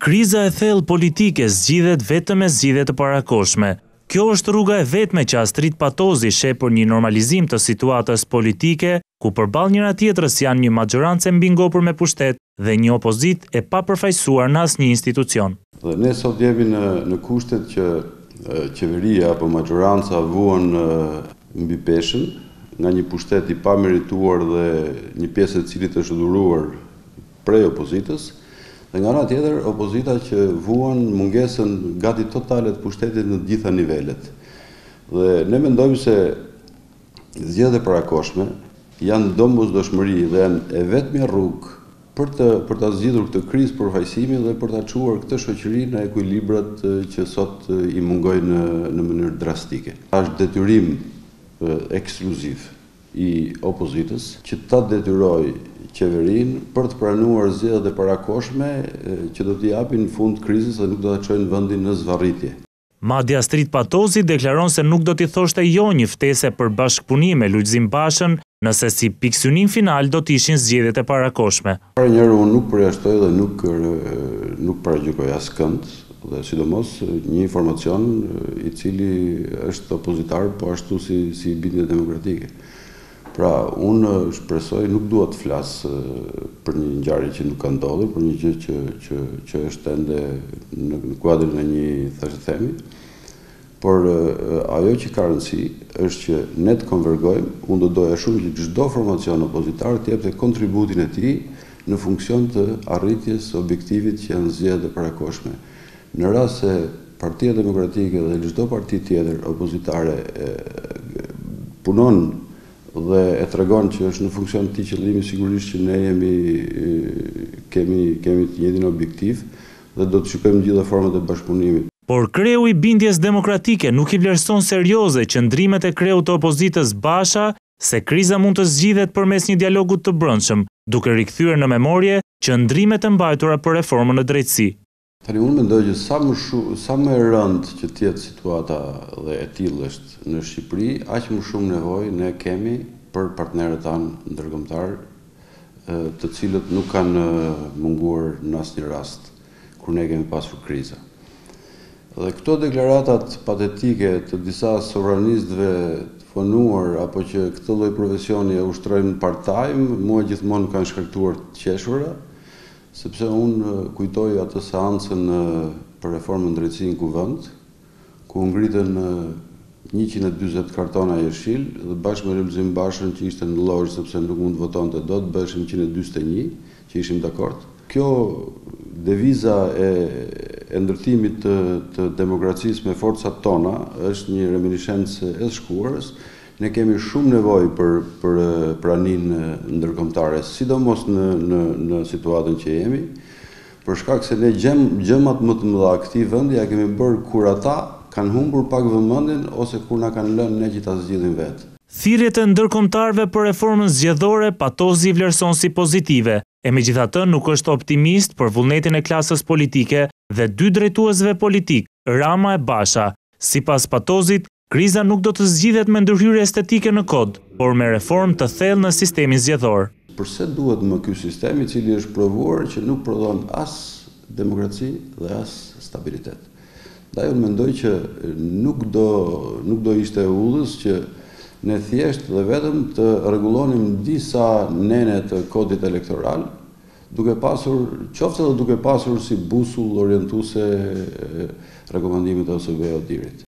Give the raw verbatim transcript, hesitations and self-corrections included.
Kriza e thellë politike zgjidhet vetëm me zgjidhje të parakohshme. Kjo është rruga e vetme që Astrid Patozi sheh për një normalizim të situatës politike, ku përballë njëra tjetrës janë një maxhorancë mbi ngopur me pushtet dhe një opozitë e papërfaqësuar në asnjë institucion. Dhe ne sot jemi në, në kushtet që e, qeveria apo maxhoranca vuan e, mbi peshën nga një pushtet i pamerituar dhe një pjesë e cilit është dhuruar prej opozitës, dhe nga ana tjetër opozita që vuan mungesën gati totale të pushtetit në të gjitha nivelet. Dhe ne mendojmë se zgjedhjet e parakohshme janë domosdoshmëri dhe janë e vetmja rrugë për të për ta zgjidhur këtë krizë përfaqësimi dhe për ta çuar këtë shoqëri në ekuilibrat që sot i mungojnë në, në mënyrë drastike. Është detyrim ekskluziv i opozitës që ta detyrojë qeverinë për të pranuar zgjedhjet e parakohshme që do t'i japin fund krizës dhe nuk do ta çojnë vendin në zvarritje. Madje Astrid Patozi deklaron se nuk do t'i thoshte jo një ftese për bashkëpunim me Lulzim Bashën nëse si piksynim final do t'ishin zgjedhjet e parakohshme. Para njëherë unë nuk përjashtoj dhe nuk nuk paragjykoj askënd, dhe sidomos një informacion i cili është opozitar po ashtu si si bindje demokratike. Pra, unë shpresoj, nuk dua të flas për një ngjarje që nuk ka ndodhur, për një gjë që që që është ende në, në kuadrin e një thashë themi, por ajo që ka rëndësi është që ne të konvergojmë. Unë do doja shumë që çdo formacion opozitar të jepte kontributin e tij në funksion të arritjes së objektivit që janë zgjedhjet e parakohshme. Në rast se Partia Demokratike dhe çdo parti tjetër opozitare e, punon dhe e tregon që është në funksion të këtij qëllimi, sigurisht që ne jemi kemi kemi të njëjtin objektiv dhe do të shikojmë gjitha format e bashkëpunimit. Por kreu i bindjes demokratike nuk i vlerëson serioze qëndrimet e kreut të opozitës Basha se kriza mund të zgjidhet përmes një dialogu të brendshëm, duke rikthyer në memorje qëndrimet e mbajtura për reformën në drejtësi. Tani unë mendoj që sa më shumë, sa më e rëndë që të jetë situata dhe e tillë është në Shqipëri, aq më shumë nevojë ne kemi për partnerët tanë ndërkombëtar, të cilët nuk kanë munguar në asnjë rast kur ne kemi pasur kriza. Dhe këto deklaratat patetike të disa sovranistëve të fonuar apo që këtë lloj profesioni e ushtrojnë part-time, mua gjithmonë kanë shkaktuar të qeshura, sepse unë kujtoj atë seancën për reformën drejtësi në kuvend, ku ngritën njëqind e dyzet kartona jeshil dhe bashkë me Lulzim Bashën që ishte në lozhë sepse nuk mund të votonte dot, bëshim njëqind e dyzet e një që ishim dakord. Kjo deviza e, e ndërtimit të, të demokracisë me forcat tona është një reminiscencë e shkuarës. Ne kemi shumë nevojë për për praninë ndërkombëtare, sidomos në në në situatën që jemi, për shkak se ne gjem gjemat më të mëdha këtij vendi ja kemi bërë kur ata kanë humbur pak vëmendjen ose kur na kanë lënë ne që ta zgjidhim vetë. Thirrjet e ndërkombëtarëve për reformën zgjedhore Patozi i vlerëson si pozitive, e megjithatë nuk është optimist për vullnetin e klasës politike dhe dy drejtuesve politik, Rama e Basha. Sipas Patozit, kriza nuk do të zgjidhet me ndërhyrje estetike në kod, por me reformë të thellë në sistemin zgjedhor. Përse duhet më ky sistem i cili është provuar që nuk prodhon as demokraci dhe as stabilitet. Ndaj unë mendoj që nuk do nuk do ishte udhës që ne thjesht dhe vetëm të rregullonim disa nene të kodit elektoral, duke pasur, qoftë edhe duke pasur si busull orientuese rekomandimit e O S B-së o D I R-it.